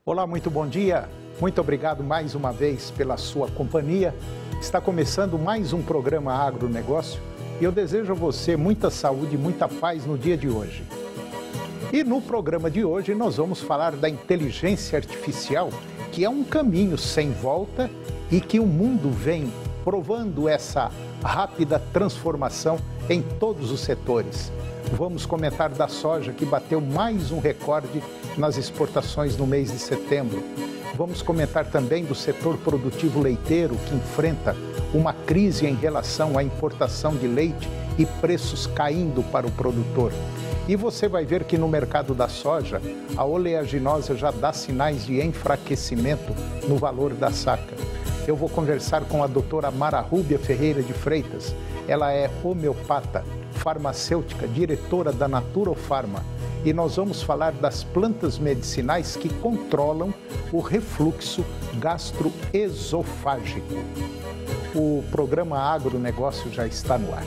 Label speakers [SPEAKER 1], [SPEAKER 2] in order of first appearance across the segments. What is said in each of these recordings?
[SPEAKER 1] Olá, muito bom dia. Muito obrigado mais uma vez pela sua companhia. Está começando mais um programa Agronegócio e eu desejo a você muita saúde e muita paz no dia de hoje. E no programa de hoje nós vamos falar da inteligência artificial, que é um caminho sem volta e que o mundo vem provando essa rápida transformação em todos os setores. Vamos comentar da soja, que bateu mais um recorde nas exportações no mês de setembro. Vamos comentar também do setor produtivo leiteiro, que enfrenta uma crise em relação à importação de leite e preços caindo para o produtor. E você vai ver que no mercado da soja, a oleaginosa já dá sinais de enfraquecimento no valor da saca. Eu vou conversar com a doutora Mara Rúbia Ferreira de Freitas. Ela é homeopata, farmacêutica, diretora da Naturofarma. E nós vamos falar das plantas medicinais que controlam o refluxo gastroesofágico. O programa Agronegócio já está no ar.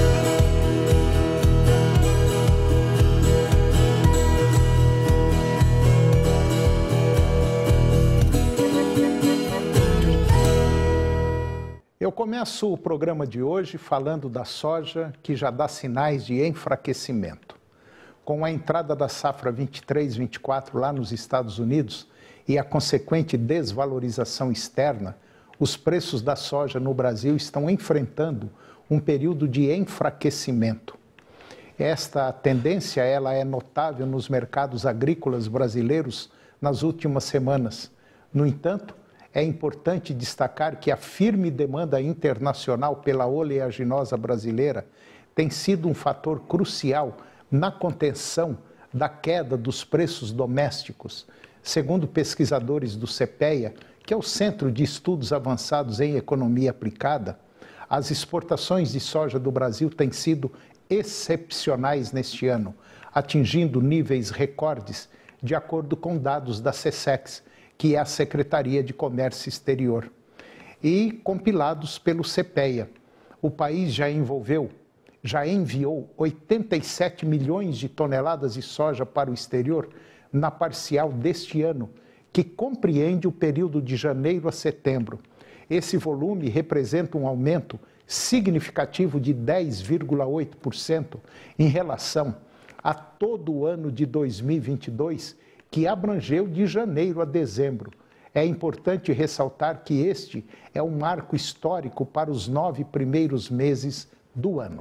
[SPEAKER 1] Eu começo o programa de hoje falando da soja, que já dá sinais de enfraquecimento. Com a entrada da safra 23-24 lá nos Estados Unidos e a consequente desvalorização externa, os preços da soja no Brasil estão enfrentando um período de enfraquecimento. Esta tendência ela é notável nos mercados agrícolas brasileiros nas últimas semanas. No entanto, é importante destacar que a firme demanda internacional pela oleaginosa brasileira tem sido um fator crucial na contenção da queda dos preços domésticos. Segundo pesquisadores do CPEA, que é o Centro de Estudos Avançados em Economia Aplicada, as exportações de soja do Brasil têm sido excepcionais neste ano, atingindo níveis recordes, de acordo com dados da SECEX, que é a Secretaria de Comércio Exterior, e compilados pelo CPEA. O país já enviou 87 milhões de toneladas de soja para o exterior na parcial deste ano, que compreende o período de janeiro a setembro. Esse volume representa um aumento significativo de 10,8% em relação a todo o ano de 2022, que abrangeu de janeiro a dezembro. É importante ressaltar que este é um marco histórico para os 9 primeiros meses do ano.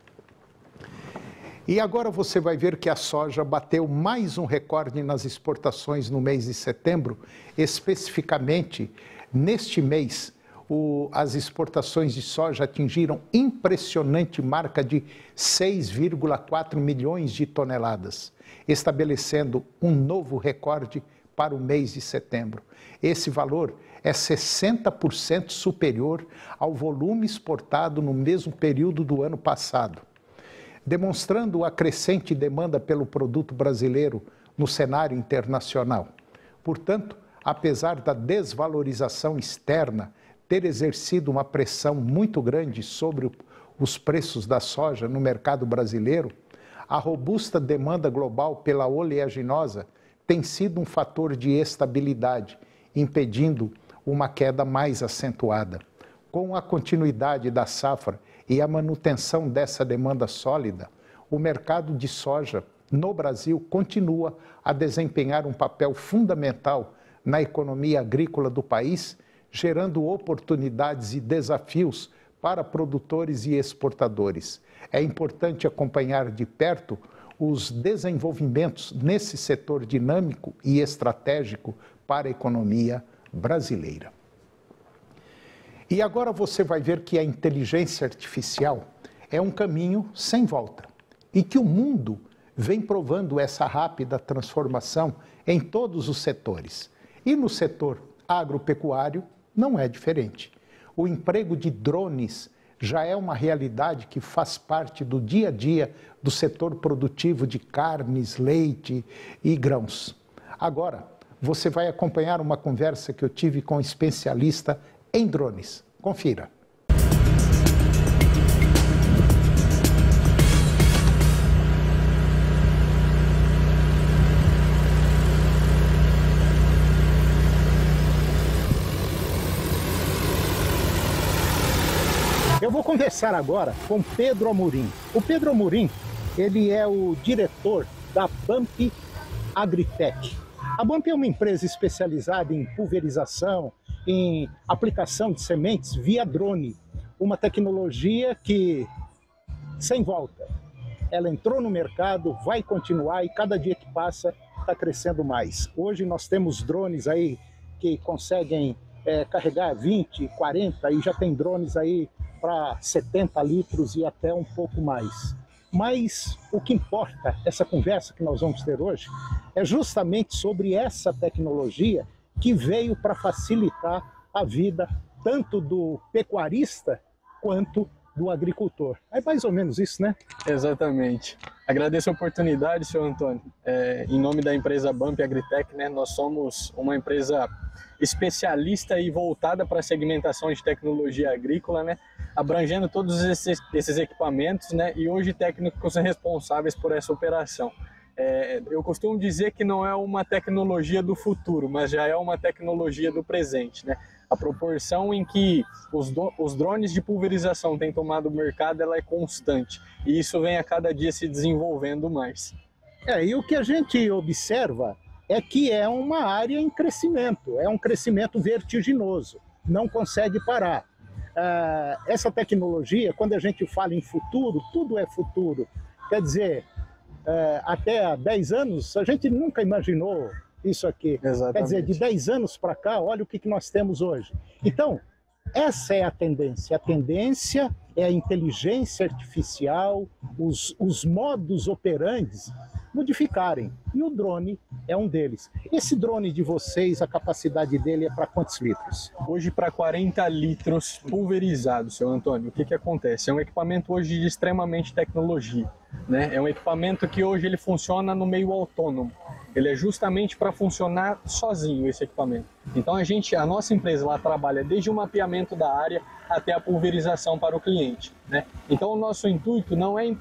[SPEAKER 1] E agora você vai ver que a soja bateu mais um recorde nas exportações no mês de setembro. Especificamente, neste mês, as exportações de soja atingiram impressionante marca de 6,4 milhões de toneladas, estabelecendo um novo recorde para o mês de setembro. Esse valor é 60% superior ao volume exportado no mesmo período do ano passado, demonstrando a crescente demanda pelo produto brasileiro no cenário internacional. Portanto, apesar da desvalorização externa ter exercido uma pressão muito grande sobre os preços da soja no mercado brasileiro, a robusta demanda global pela oleaginosa tem sido um fator de estabilidade, impedindo uma queda mais acentuada. Com a continuidade da safra e a manutenção dessa demanda sólida, o mercado de soja no Brasil continua a desempenhar um papel fundamental na economia agrícola do país, gerando oportunidades e desafios para produtores e exportadores. É importante acompanhar de perto os desenvolvimentos nesse setor dinâmico e estratégico para a economia brasileira. E agora você vai ver que a inteligência artificial é um caminho sem volta e que o mundo vem provando essa rápida transformação em todos os setores. E no setor agropecuário não é diferente. O emprego de drones já é uma realidade que faz parte do dia a dia do setor produtivo de carnes, leite e grãos. Agora, você vai acompanhar uma conversa que eu tive com um especialista em drones. Confira. vou conversar agora com Pedro Amorim. O Pedro Amorim, ele é o diretor da BAMP Agritech. A BAMP é uma empresa especializada em pulverização, em aplicação de sementes via drone. Uma tecnologia que, sem volta, ela entrou no mercado, vai continuar e cada dia que passa está crescendo mais. Hoje nós temos drones aí que conseguem carregar 20, 40 e já tem drones aí para 70 litros e até um pouco mais. Mas o que importa, essa conversa que nós vamos ter hoje, é justamente sobre essa tecnologia que veio para facilitar a vida tanto do pecuarista quanto do agricultor. É mais ou menos isso, né?
[SPEAKER 2] Exatamente. Agradeço a oportunidade, senhor Antônio. Em nome da empresa BAMP Agritech, né, nós somos uma empresa especialista e voltada para a segmentação de tecnologia agrícola, né, abrangendo todos esses equipamentos, né, e hoje técnicos responsáveis por essa operação. Eu costumo dizer que não é uma tecnologia do futuro, mas já é uma tecnologia do presente, né? A proporção em que os drones de pulverização têm tomado o mercado, ela é constante, e isso vem a cada dia se desenvolvendo mais.
[SPEAKER 1] E o que a gente observa é que é uma área em crescimento, é um crescimento vertiginoso, não consegue parar. Essa tecnologia, quando a gente fala em futuro, tudo é futuro. Quer dizer, até há 10 anos, a gente nunca imaginou isso aqui.
[SPEAKER 2] Exatamente.
[SPEAKER 1] Quer dizer, de 10 anos para cá, olha o que nós temos hoje. Então, essa é a tendência. A tendência é a inteligência artificial, os modus operandi modificarem. E o drone é um deles. Esse drone de vocês, a capacidade dele é para quantos litros?
[SPEAKER 2] Hoje para 40 litros pulverizados, seu Antônio. O que acontece? É um equipamento hoje de extremamente tecnologia, né? É um equipamento que hoje ele funciona no meio autônomo. Ele é justamente para funcionar sozinho, esse equipamento. Então a nossa empresa lá trabalha desde o mapeamento da área até a pulverização para o cliente, né? Então o nosso intuito não é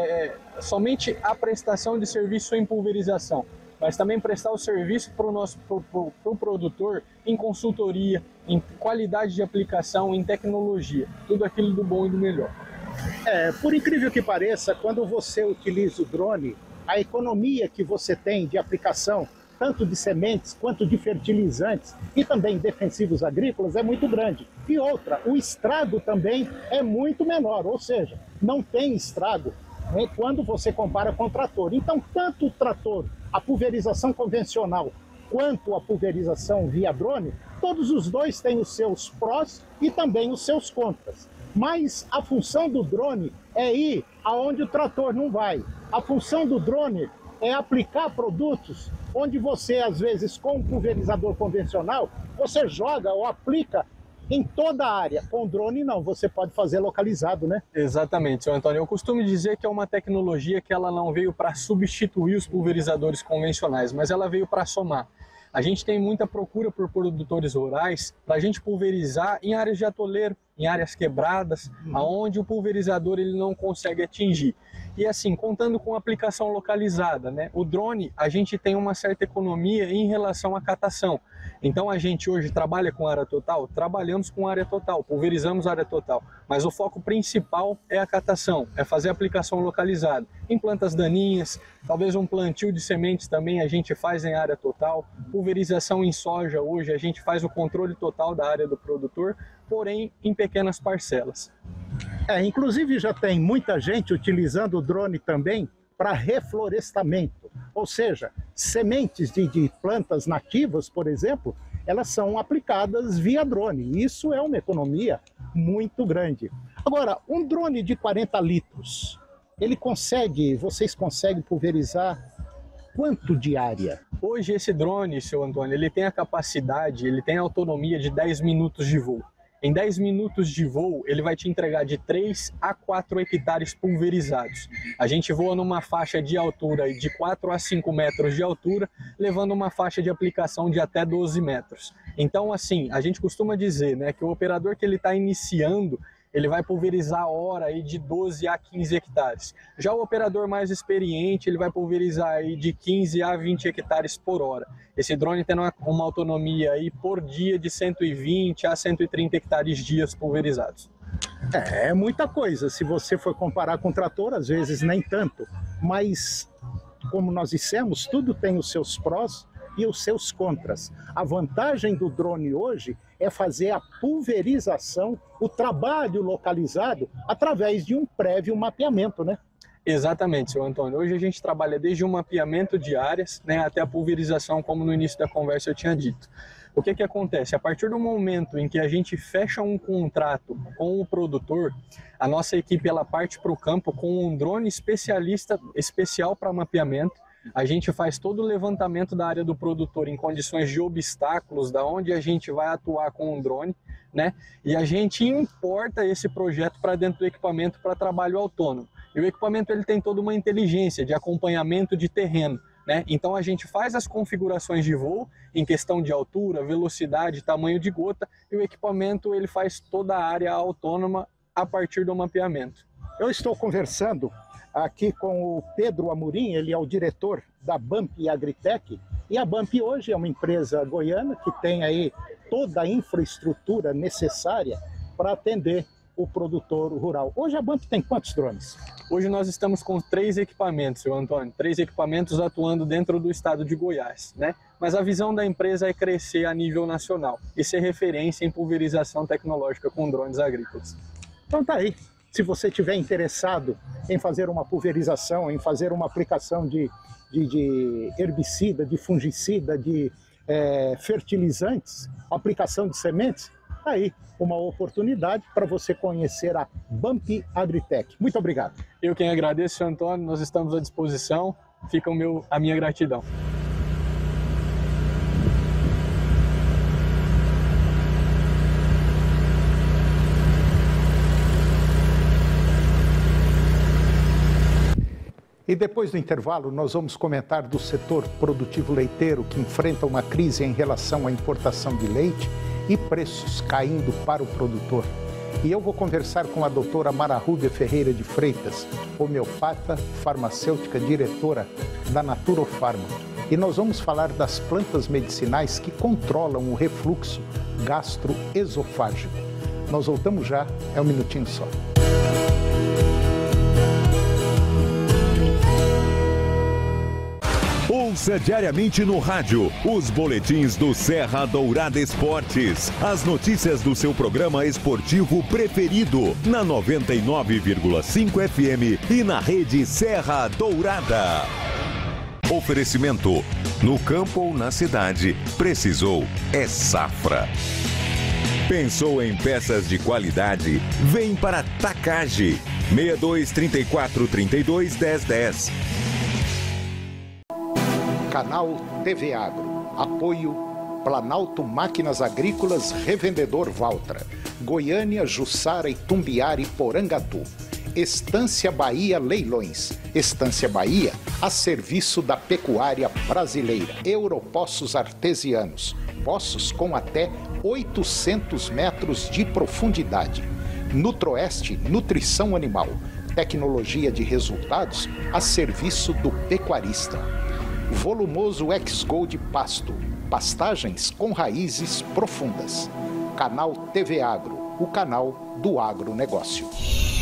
[SPEAKER 2] somente a prestação de serviço em pulverização, mas também prestar o serviço para o produtor em consultoria, em qualidade de aplicação, em tecnologia, tudo aquilo do bom e do melhor.
[SPEAKER 1] Por incrível que pareça, quando você utiliza o drone, a economia que você tem de aplicação, tanto de sementes quanto de fertilizantes e também defensivos agrícolas, é muito grande. E outra, o estrago também é muito menor, ou seja, não tem estrago, né, quando você compara com o trator. Então, tanto o trator, a pulverização convencional, quanto a pulverização via drone, todos os dois têm os seus prós e também os seus contras. Mas a função do drone é ir aonde o trator não vai. A função do drone é aplicar produtos onde você, às vezes, com um pulverizador convencional, você joga ou aplica em toda a área. Com o drone, não, você pode fazer localizado, né?
[SPEAKER 2] Exatamente, senhor Antônio. Eu costumo dizer que é uma tecnologia que ela não veio para substituir os pulverizadores convencionais, mas ela veio para somar. A gente tem muita procura por produtores rurais para a gente pulverizar em áreas de atoleiro, em áreas quebradas, aonde o pulverizador ele não consegue atingir. E assim, contando com aplicação localizada, né? O drone, a gente tem uma certa economia em relação à catação. Então a gente hoje trabalha com área total? Trabalhamos com área total, pulverizamos área total. Mas o foco principal é a catação, é fazer a aplicação localizada. Em plantas daninhas, talvez um plantio de sementes também a gente faz em área total. Pulverização em soja hoje, a gente faz o controle total da área do produtor, porém em pequenas parcelas.
[SPEAKER 1] Inclusive já tem muita gente utilizando o drone também para reflorestamento, ou seja, sementes de plantas nativas, por exemplo, elas são aplicadas via drone. Isso é uma economia muito grande. Agora, um drone de 40 litros, vocês conseguem pulverizar quanto de área?
[SPEAKER 2] Hoje esse drone, seu Antônio, ele tem a capacidade, ele tem a autonomia de 10 minutos de voo. Em 10 minutos de voo, ele vai te entregar de 3 a 4 hectares pulverizados. A gente voa numa faixa de altura de 4 a 5 metros de altura, levando uma faixa de aplicação de até 12 metros. Então, assim, a gente costuma dizer, né, que o operador que ele está iniciando, ele vai pulverizar a hora aí de 12 a 15 hectares. Já o operador mais experiente, ele vai pulverizar aí de 15 a 20 hectares por hora. Esse drone tem uma autonomia aí por dia de 120 a 130 hectares dias pulverizados.
[SPEAKER 1] É muita coisa. Se você for comparar com o trator, às vezes nem tanto. Mas, como nós dissemos, tudo tem os seus prós e os seus contras. A vantagem do drone hoje é fazer a pulverização, o trabalho localizado, através de um prévio mapeamento, né?
[SPEAKER 2] Exatamente, seu Antônio. Hoje a gente trabalha desde o mapeamento de áreas, né, até a pulverização, como no início da conversa eu tinha dito. O que acontece? A partir do momento em que a gente fecha um contrato com o produtor, a nossa equipe ela parte para o campo com um drone especial para mapeamento. A gente faz todo o levantamento da área do produtor em condições de obstáculos, da onde a gente vai atuar com o drone, né? E a gente importa esse projeto para dentro do equipamento para trabalho autônomo. E o equipamento ele tem toda uma inteligência de acompanhamento de terreno, né? Então a gente faz as configurações de voo em questão de altura, velocidade, tamanho de gota, e o equipamento ele faz toda a área autônoma a partir do mapeamento.
[SPEAKER 1] Eu estou conversando aqui com o Pedro Amorim, ele é o diretor da BAMP Agritech, e a BAMP hoje é uma empresa goiana que tem aí toda a infraestrutura necessária para atender o produtor rural. Hoje a BAMP tem quantos drones?
[SPEAKER 2] Hoje nós estamos com 3 equipamentos, seu Antônio, 3 equipamentos atuando dentro do estado de Goiás, né? Mas a visão da empresa é crescer a nível nacional e ser referência em pulverização tecnológica com drones agrícolas.
[SPEAKER 1] Então tá aí. Se você estiver interessado em fazer uma pulverização, em fazer uma aplicação de herbicida, de fungicida, de fertilizantes, aplicação de sementes, tá aí uma oportunidade para você conhecer a BAMP Agritech. Muito obrigado.
[SPEAKER 2] Eu quem agradeço, seu Antônio, nós estamos à disposição, fica a minha gratidão.
[SPEAKER 1] E depois do intervalo, nós vamos comentar do setor produtivo leiteiro que enfrenta uma crise em relação à importação de leite e preços caindo para o produtor. E eu vou conversar com a doutora Mara Rúbia Ferreira de Freitas, homeopata, farmacêutica, diretora da Naturofarma. E nós vamos falar das plantas medicinais que controlam o refluxo gastroesofágico. Nós voltamos já, é um minutinho só.
[SPEAKER 3] Ouça diariamente no rádio os boletins do Serra Dourada Esportes. As notícias do seu programa esportivo preferido na 99,5 FM e na rede Serra Dourada. Oferecimento: no campo ou na cidade, precisou é Safra. Pensou em peças de qualidade? Vem para Takagi. 62 34 32 1010.
[SPEAKER 1] Canal TV Agro. Apoio Planalto Máquinas Agrícolas Revendedor Valtra. Goiânia, Jussara, Itumbiara e Porangatu. Estância Bahia Leilões. Estância Bahia a serviço da pecuária brasileira. Europoços Artesianos. Poços com até 800 metros de profundidade. Nutroeste Nutrição Animal. Tecnologia de resultados a serviço do pecuarista. Volumoso X-Gold Pasto, pastagens com raízes profundas. Canal TV Agro, o canal do agronegócio.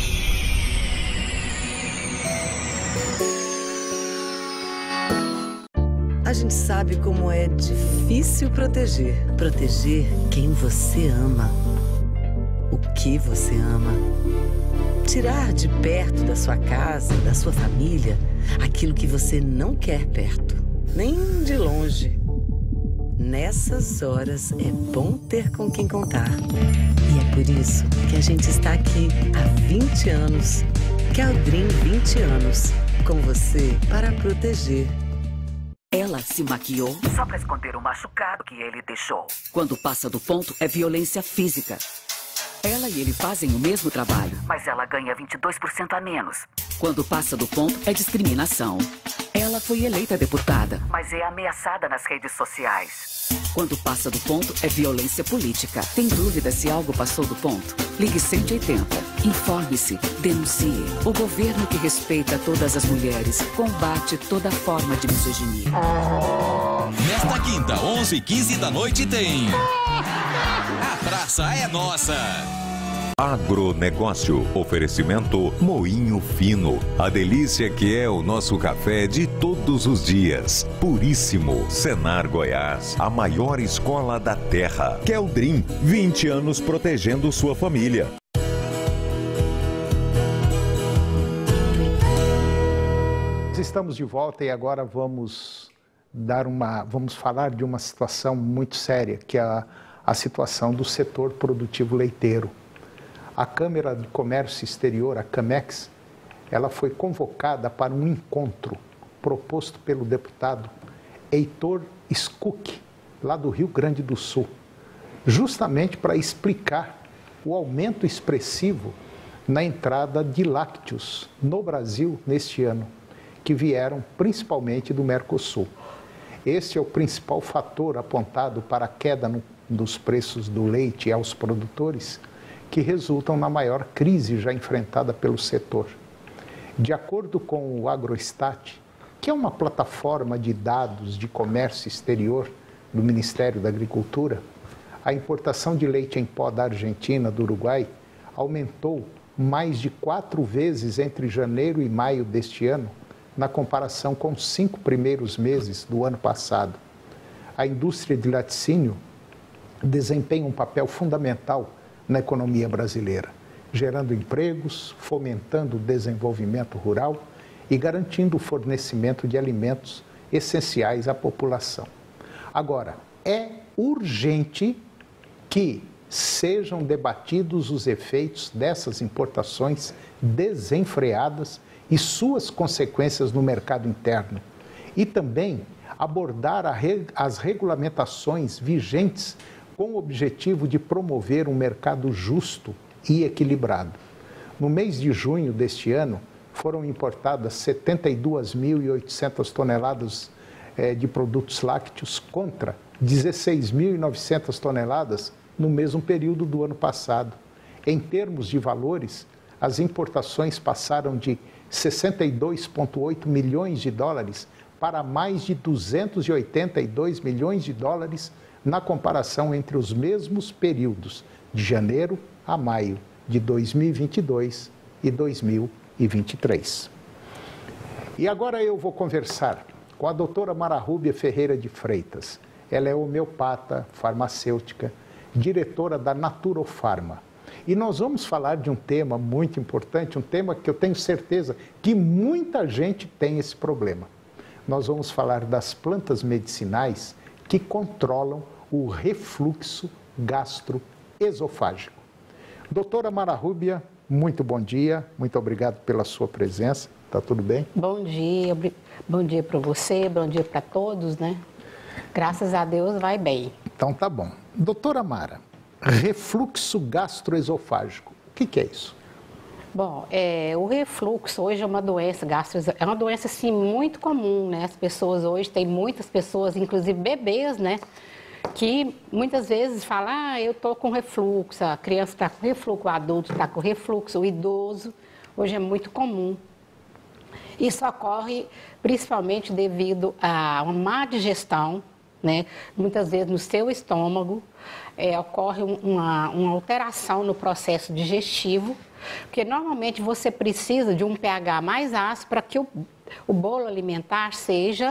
[SPEAKER 4] A gente sabe como é difícil proteger quem você ama, o que você ama. Tirar de perto da sua casa, da sua família, aquilo que você não quer perto, nem de longe. Nessas horas é bom ter com quem contar. E é por isso que a gente está aqui há 20 anos. Caldrin 20 anos, com você para proteger.
[SPEAKER 5] Ela se maquiou só para esconder o machucado que ele deixou. Quando passa do ponto, é violência física. Ela e ele fazem o mesmo trabalho, mas ela ganha 22% a menos. Quando passa do ponto, é discriminação. Ela foi eleita deputada, mas é ameaçada nas redes sociais. Quando passa do ponto, é violência política. Tem dúvida se algo passou do ponto? Ligue 180. Informe-se. Denuncie. O governo que respeita todas as mulheres combate toda forma de misoginia.
[SPEAKER 6] Nesta quinta, 11h15 da noite tem... A Praça é Nossa!
[SPEAKER 3] Agronegócio. Oferecimento Moinho Fino. A delícia que é o nosso café de todos os dias. Puríssimo. Senar Goiás. A maior escola da terra. Keldrim. 20 anos protegendo sua família.
[SPEAKER 1] Estamos de volta e agora vamos falar de uma situação muito séria, que é a situação do setor produtivo leiteiro. A Câmara de Comércio Exterior, a CAMEX, ela foi convocada para um encontro proposto pelo deputado Heitor Schuch, lá do Rio Grande do Sul, justamente para explicar o aumento expressivo na entrada de lácteos no Brasil neste ano, que vieram principalmente do Mercosul. Este é o principal fator apontado para a queda dos preços do leite aos produtores, que resultam na maior crise já enfrentada pelo setor. De acordo com o Agrostat, que é uma plataforma de dados de comércio exterior do Ministério da Agricultura, a importação de leite em pó da Argentina, do Uruguai, aumentou mais de 4 vezes entre janeiro e maio deste ano, na comparação com os 5 primeiros meses do ano passado. A indústria de laticínio desempenha um papel fundamental na economia brasileira, gerando empregos, fomentando o desenvolvimento rural e garantindo o fornecimento de alimentos essenciais à população. Agora, é urgente que sejam debatidos os efeitos dessas importações desenfreadas e suas consequências no mercado interno, e também abordar as regulamentações vigentes com o objetivo de promover um mercado justo e equilibrado. No mês de junho deste ano, foram importadas 72.800 toneladas de produtos lácteos contra 16.900 toneladas no mesmo período do ano passado. Em termos de valores, as importações passaram de 62,8 milhões de dólares para mais de 282 milhões de dólares na comparação entre os mesmos períodos de janeiro a maio de 2022 e 2023. E agora eu vou conversar com a doutora Mara Rúbia Ferreira de Freitas. Ela é homeopata, farmacêutica, diretora da Naturofarma. E nós vamos falar de um tema muito importante, um tema que eu tenho certeza que muita gente tem esse problema. Nós vamos falar das plantas medicinais que controlam o refluxo gastroesofágico. Doutora Mara Rúbia, muito bom dia, muito obrigado pela sua presença. Tá tudo bem?
[SPEAKER 7] Bom dia para você, bom dia para todos, né? Graças a Deus vai bem.
[SPEAKER 1] Então tá bom. Doutora Mara, refluxo gastroesofágico, o que é isso?
[SPEAKER 7] Bom, o refluxo hoje é uma doença gastroesofágica, é uma doença assim muito comum, né? As pessoas hoje, tem muitas pessoas, inclusive bebês, né? Que muitas vezes falam, eu tô com refluxo, a criança está com refluxo, o adulto está com refluxo, o idoso, hoje é muito comum. Isso ocorre principalmente devido a uma má digestão, né? Muitas vezes no seu estômago, ocorre uma alteração no processo digestivo, porque normalmente você precisa de um pH mais ácido para que o bolo alimentar seja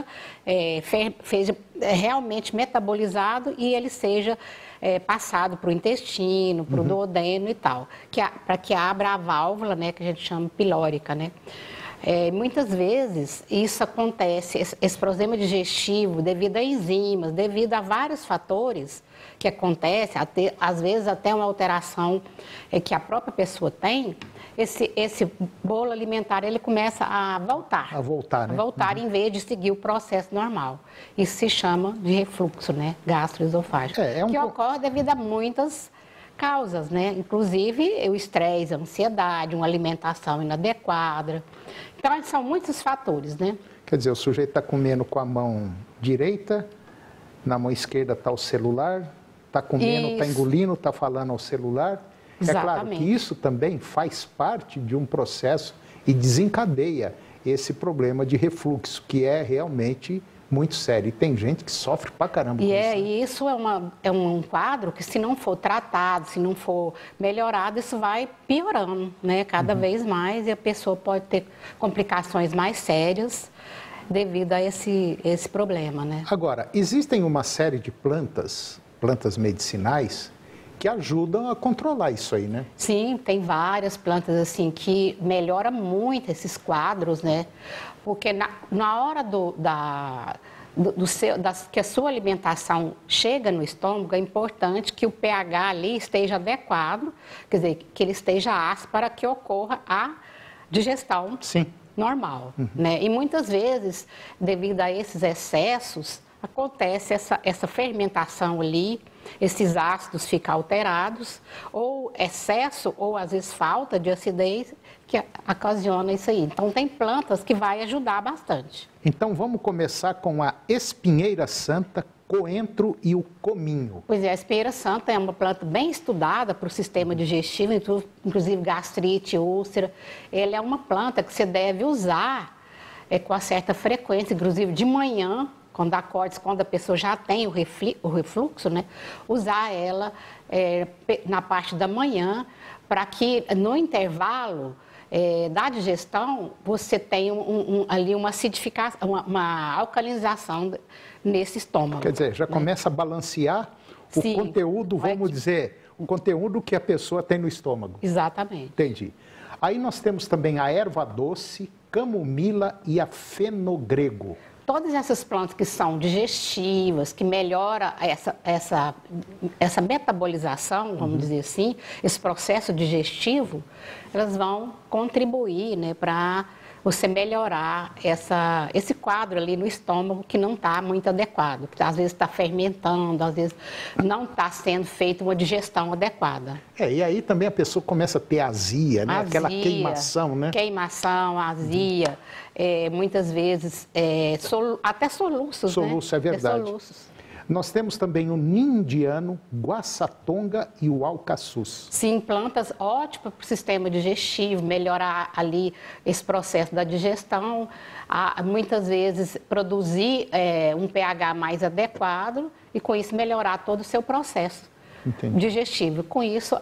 [SPEAKER 7] realmente metabolizado e ele seja passado para o intestino, para o duodeno e tal, para que abra a válvula, né, que a gente chama pilórica, né? Muitas vezes isso acontece, esse problema digestivo, devido a enzimas, devido a vários fatores que acontecem, às vezes até uma alteração que a própria pessoa tem, esse bolo alimentar ele começa a voltar.
[SPEAKER 1] A voltar, né?
[SPEAKER 7] A voltar em vez de seguir o processo normal. Isso se chama de refluxo, né, gastroesofágico, que ocorre devido a muitas causas, né? Inclusive o estresse, a ansiedade, uma alimentação inadequada. Então, são muitos fatores, né?
[SPEAKER 1] Quer dizer, o sujeito está comendo com a mão direita, na mão esquerda está o celular, está comendo, está engolindo, está falando ao celular.
[SPEAKER 7] Exatamente.
[SPEAKER 1] É claro que isso também faz parte de um processo e desencadeia esse problema de refluxo, que é realmente muito sério. E tem gente que sofre pra caramba com isso.
[SPEAKER 7] E isso é um quadro que, se não for tratado, se não for melhorado, isso vai piorando, né? Cada vez mais, e a pessoa pode ter complicações mais sérias devido a esse problema, né?
[SPEAKER 1] Agora, existem uma série de plantas medicinais, que ajudam a controlar isso aí, né?
[SPEAKER 7] Sim, tem várias plantas assim que melhoram muito esses quadros, né? Porque na hora que a sua alimentação chega no estômago, é importante que o pH ali esteja adequado, quer dizer, que ele esteja ácido para que ocorra a digestão normal, né? E muitas vezes, devido a esses excessos, acontece essa fermentação ali, esses ácidos ficam alterados, ou excesso, ou às vezes falta de acidez, que ocasiona isso aí. Então, tem plantas que vai ajudar bastante.
[SPEAKER 1] Então, vamos começar com a espinheira santa, coentro e o cominho.
[SPEAKER 7] Pois é, a espinheira santa é uma planta bem estudada para o sistema digestivo, inclusive gastrite, úlcera. Ela é uma planta que você deve usar com uma certa frequência, inclusive de manhã, quando a pessoa já tem o refluxo, né? Usar ela na parte da manhã, para que no intervalo da digestão você tenha ali uma acidificação, uma alcalinização nesse estômago.
[SPEAKER 1] Quer dizer, já começa a balancear o conteúdo, vamos dizer, o conteúdo que a pessoa tem no estômago.
[SPEAKER 7] Exatamente.
[SPEAKER 1] Entendi. Aí nós temos também a erva doce, camomila e a fenogrego.
[SPEAKER 7] Todas essas plantas que são digestivas, que melhoram essa metabolização, vamos dizer assim, esse processo digestivo, elas vão contribuir, né, para você melhorar esse quadro ali no estômago que não está muito adequado, que às vezes está fermentando, às vezes não está sendo feita uma digestão adequada.
[SPEAKER 1] E aí também a pessoa começa a ter azia, né? Aquela queimação, né?
[SPEAKER 7] Queimação, azia, muitas vezes até soluços,
[SPEAKER 1] Soluço, né? É verdade. Soluços. Nós temos também o ninho indiano, guaçatonga e o alcaçuz.
[SPEAKER 7] Sim, plantas ótimas para o sistema digestivo, melhorar ali esse processo da digestão, muitas vezes produzir um pH mais adequado e com isso melhorar todo o seu processo digestivo. Com isso,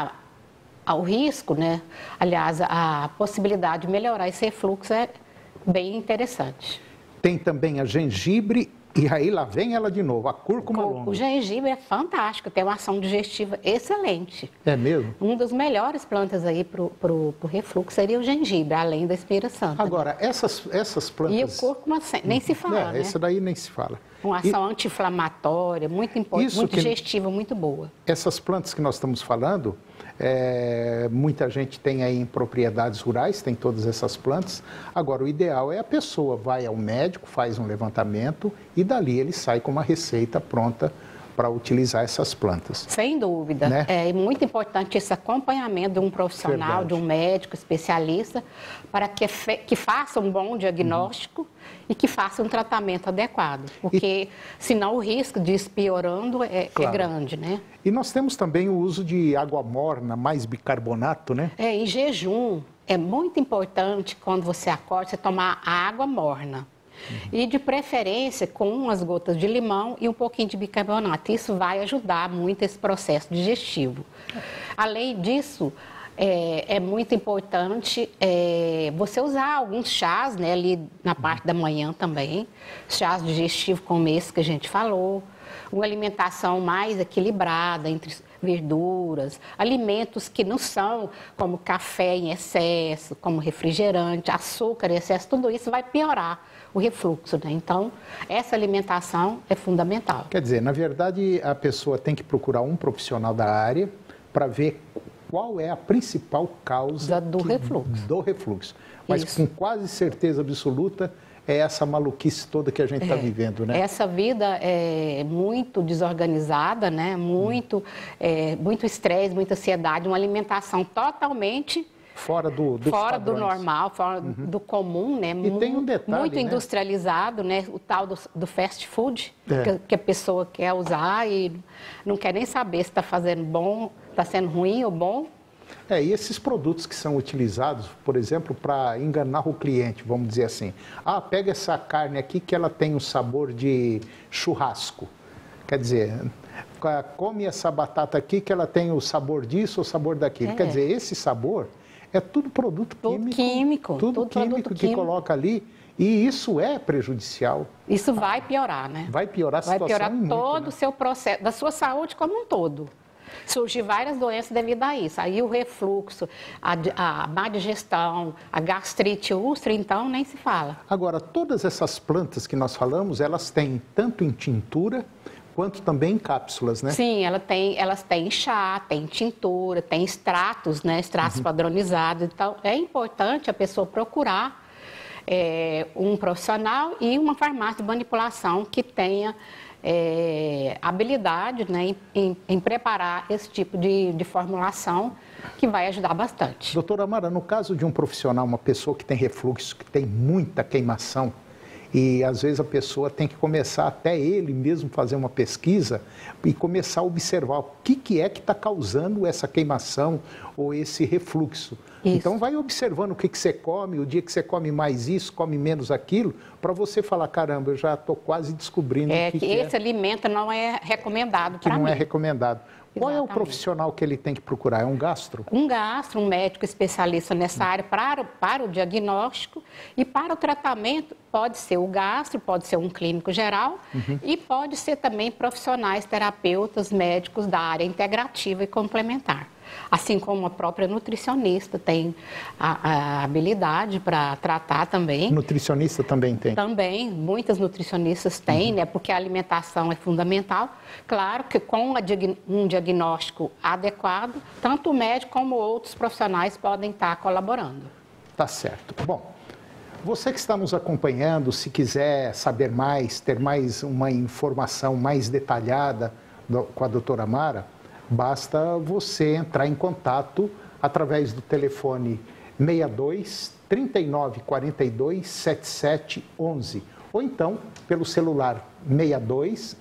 [SPEAKER 7] o risco, né? Aliás, a possibilidade de melhorar esse refluxo é bem interessante.
[SPEAKER 1] Tem também a gengibre. E aí lá vem ela de novo, a cúrcuma longa.
[SPEAKER 7] O gengibre é fantástico, tem uma ação digestiva excelente.
[SPEAKER 1] É mesmo?
[SPEAKER 7] Uma das melhores plantas aí para o refluxo seria o gengibre, além da espinheira santa.
[SPEAKER 1] Agora, essas plantas...
[SPEAKER 7] E o cúrcuma nem se fala, né?
[SPEAKER 1] Essa daí nem se fala.
[SPEAKER 7] Uma ação anti-inflamatória, muito importante, muito digestiva, muito boa.
[SPEAKER 1] Essas plantas que nós estamos falando, muita gente tem aí em propriedades rurais, tem todas essas plantas. Agora, o ideal é a pessoa vai ao médico, faz um levantamento e dali ele sai com uma receita pronta para utilizar essas plantas.
[SPEAKER 7] Sem dúvida. Né? É muito importante esse acompanhamento de um profissional, de um médico especialista, para que faça um bom diagnóstico e que faça um tratamento adequado. Porque senão o risco de ir piorando é grande, né?
[SPEAKER 1] E nós temos também o uso de água morna, mais bicarbonato, né?
[SPEAKER 7] Em jejum, é muito importante quando você acorda, você tomar água morna. E de preferência com umas gotas de limão e um pouquinho de bicarbonato. Isso vai ajudar muito esse processo digestivo. Além disso, é muito importante você usar alguns chás, né, ali na parte da manhã também. Chás digestivos como esse que a gente falou. Uma alimentação mais equilibrada entre verduras, alimentos que não são como café em excesso, como refrigerante, açúcar em excesso, tudo isso vai piorar o refluxo, né? Então, essa alimentação é fundamental.
[SPEAKER 1] Quer dizer, na verdade, a pessoa tem que procurar um profissional da área para ver qual é a principal causa do refluxo. Mas com quase certeza absoluta, é essa maluquice toda que a gente está vivendo, né?
[SPEAKER 7] Essa vida é muito desorganizada, né? Muito estresse, muita ansiedade, uma alimentação totalmente
[SPEAKER 1] fora do
[SPEAKER 7] normal, fora do comum, né?
[SPEAKER 1] E tem um detalhe,
[SPEAKER 7] muito industrializado, né? O tal do fast food, que a pessoa quer usar e não quer nem saber se está fazendo bom, está sendo ruim ou bom.
[SPEAKER 1] E esses produtos que são utilizados, por exemplo, para enganar o cliente, vamos dizer assim. Pega essa carne aqui que ela tem um sabor de churrasco. Quer dizer, come essa batata aqui que ela tem o sabor disso ou o sabor daquilo. Quer dizer, esse sabor é tudo produto químico. Tudo químico que coloca ali. E isso é prejudicial.
[SPEAKER 7] Isso vai piorar, né?
[SPEAKER 1] Vai piorar a situação.
[SPEAKER 7] Vai piorar todo
[SPEAKER 1] muito,
[SPEAKER 7] o seu processo, da sua saúde como um todo. Surgir várias doenças devido a isso. Aí o refluxo, a má digestão, a gastrite úlcera, então nem se fala.
[SPEAKER 1] Agora, todas essas plantas que nós falamos, elas têm tanto em tintura quanto também em cápsulas, né?
[SPEAKER 7] Sim, elas têm chá, tem tintura, tem extratos, né? Extratos padronizados. Então, é importante a pessoa procurar um profissional e uma farmácia de manipulação que tenha habilidade, né, em preparar esse tipo de formulação que vai ajudar bastante.
[SPEAKER 1] Doutora Amara, no caso de um profissional, uma pessoa que tem refluxo, que tem muita queimação, e às vezes a pessoa tem que começar até ele mesmo fazer uma pesquisa e começar a observar o que é que está causando essa queimação ou esse refluxo. Isso. Então vai observando o que você come, o dia que você come mais isso, come menos aquilo, para você falar, caramba, eu já estou quase descobrindo o que
[SPEAKER 7] esse alimento não é recomendado para mim.
[SPEAKER 1] Que não é recomendado. Qual é o profissional que ele tem que procurar? É um gastro?
[SPEAKER 7] Um gastro, um médico especialista nessa área para o diagnóstico e para o tratamento pode ser o gastro, pode ser um clínico geral e pode ser também profissionais, terapeutas, médicos da área integrativa e complementar. Assim como a própria nutricionista tem a habilidade para tratar também.
[SPEAKER 1] Nutricionista também tem?
[SPEAKER 7] Também, muitas nutricionistas têm, né? Porque a alimentação é fundamental. Claro que com um diagnóstico adequado, tanto o médico como outros profissionais podem estar colaborando.
[SPEAKER 1] Tá certo. Bom, você que está nos acompanhando, se quiser saber mais, ter mais uma informação mais detalhada com a doutora Amara, basta você entrar em contato através do telefone 62 39 42 77 11 ou então pelo celular 62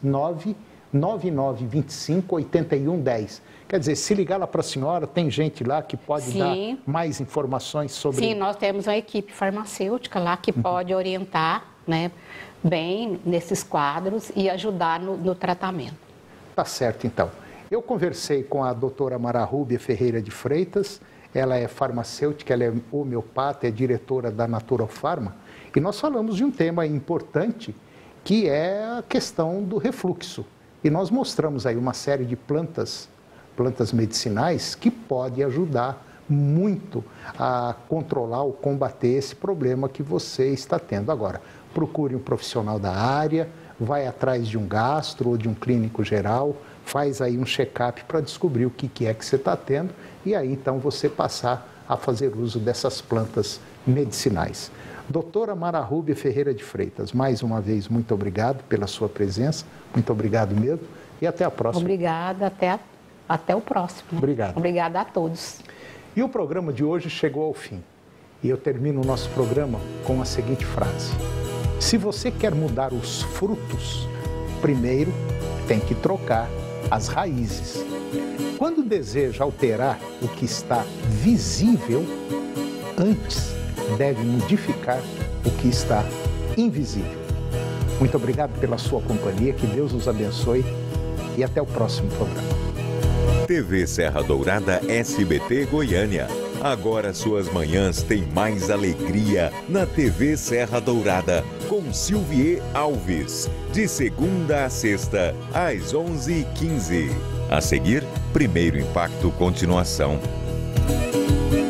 [SPEAKER 1] 999 25 81 10. Quer dizer, se ligar lá para a senhora, tem gente lá que pode dar mais informações sobre...
[SPEAKER 7] Sim, nós temos uma equipe farmacêutica lá que pode orientar, né, bem nesses quadros e ajudar no tratamento.
[SPEAKER 1] Tá certo, então. Eu conversei com a doutora Amara Rúbia Ferreira de Freitas, ela é farmacêutica, ela é homeopata, é diretora da Natural Pharma, e nós falamos de um tema importante, que é a questão do refluxo. E nós mostramos aí uma série de plantas medicinais que podem ajudar muito a controlar ou combater esse problema que você está tendo agora. Procure um profissional da área, vai atrás de um gastro ou de um clínico geral, faz aí um check-up para descobrir o que é que você está tendo e aí então você passar a fazer uso dessas plantas medicinais. Doutora Amara Rúbia Ferreira de Freitas, mais uma vez, muito obrigado pela sua presença, muito obrigado mesmo e até a próxima.
[SPEAKER 7] Obrigada, até o próximo. Né?
[SPEAKER 1] Obrigado.
[SPEAKER 7] Obrigada a todos.
[SPEAKER 1] E o programa de hoje chegou ao fim. E eu termino o nosso programa com a seguinte frase: se você quer mudar os frutos, primeiro tem que trocar as raízes. Quando deseja alterar o que está visível, antes deve modificar o que está invisível. Muito obrigado pela sua companhia, que Deus os abençoe e até o próximo programa.
[SPEAKER 3] TV Serra Dourada SBT Goiânia. Agora suas manhãs têm mais alegria na TV Serra Dourada, com Silvier Alves, de segunda a sexta, às 11h15. A seguir, Primeiro Impacto Continuação.